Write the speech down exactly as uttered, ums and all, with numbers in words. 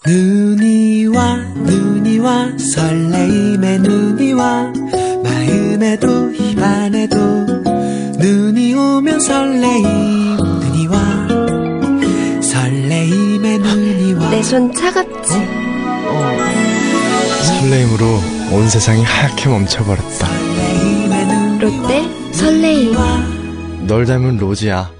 눈이 와 눈이 와 설레임에 눈이 와 마음에도 입 안에도 눈이 오면 설레임 눈이 와 설레임에 눈이 와. 내 손 차갑지? 어? 어. 설레임으로 온 세상이 하얗게 멈춰버렸다. 롯데 설레임. 널 닮은 로지야.